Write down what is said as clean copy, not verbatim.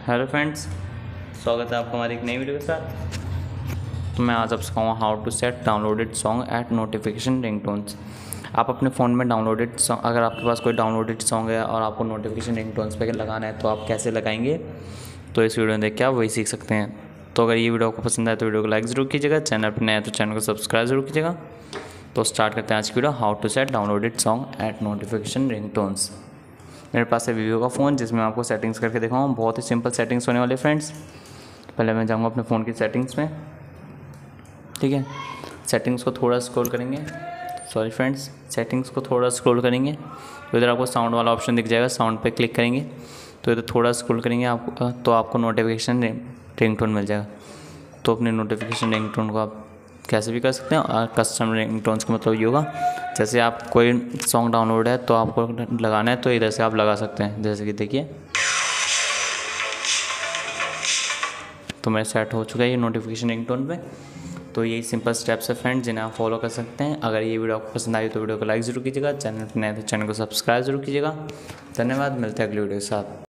Hello friends, स्वागत है आपका हमारी एक नई वीडियो के साथ। तो मैं आज आपसे कहूँगा how to set downloaded song at notification ringtones. आप अपने फ़ोन में डाउनलोडेड सॉन्ग, अगर आपके पास कोई डाउनलोडेड सॉन्ग है और आपको नोटिफिकेशन रिंगटोन्स पे लगाना है तो आप कैसे लगाएंगे, तो इस वीडियो में देख के आप वही सीख सकते हैं। तो अगर ये वीडियो आपको पसंद आए तो वीडियो को लाइक ज़रूर कीजिएगा, चैनल पर नया है तो चैनल को सब्सक्राइब जरूर कीजिएगा। तो स्टार्ट करते हैं आज की video, how to set downloaded song at notification ringtones. मेरे पास है वीवो का फ़ोन जिसमें आपको सेटिंग्स करके दिखाऊँ। बहुत ही सिंपल सेटिंग्स होने वाले फ्रेंड्स। पहले मैं जाऊँगा अपने फ़ोन की सेटिंग्स में, ठीक है। सेटिंग्स को थोड़ा स्क्रॉल करेंगे, सेटिंग्स को थोड़ा स्क्रॉल करेंगे तो इधर आपको साउंड वाला ऑप्शन दिख जाएगा। साउंड पे क्लिक करेंगे तो इधर थोड़ा स्क्रॉल करेंगे आपको तो आपको नोटिफिकेशन रिंगटोन मिल जाएगा। तो अपने नोटिफिकेशन रिंगटोन को आप कैसे भी कर सकते हैं। और कस्टम रिंगटोन्स का मतलब ये होगा, जैसे आप कोई सॉन्ग डाउनलोड है तो आपको लगाना है तो इधर से आप लगा सकते हैं। जैसे कि देखिए, तो मेरा सेट हो चुका है ये नोटिफिकेशन रिंगटोन पे। तो यही सिंपल स्टेप्स है फ्रेंड्स जिन्हें आप फॉलो कर सकते हैं। अगर ये वीडियो आपको पसंद आई तो वीडियो को लाइक ज़रूर कीजिएगा, चैनल पर नए तो चैनल को सब्सक्राइब जरूर कीजिएगा। धन्यवाद, मिलते हैं अगली वीडियो के साथ।